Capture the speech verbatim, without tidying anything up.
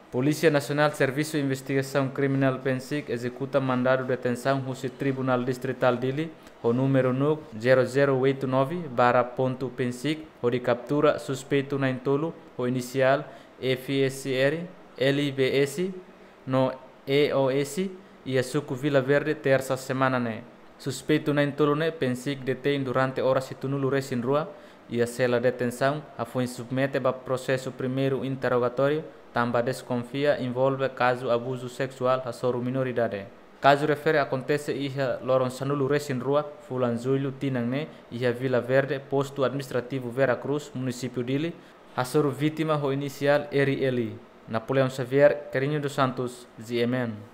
Polícia Nacional Serviço de Investigação Criminal Pensic executa mandado de detenção no Tribunal Distrital dele, o número N U C zero zero oito nove barra ponto Pensic, onde captura suspeito na entolo, o inicial F S R, L I B S, no E O S e a Suco Vila Verde terça semana né. Suspeito na entolo né, Pensic detém durante horas e tunulu resin rua e a cela de detenção a foi submete a processo primeiro interrogatório, também desconfia envolve caso abuso sexual a soro minoridade. Caso refere acontece ia Loron Sanulu resin rua, Fulan Zulho Tinangne, ia Vila Verde, posto administrativo Vera Cruz, município dele, a soro vítima o inicial R L I. Napoleão Xavier, Carinho dos Santos, Z M N.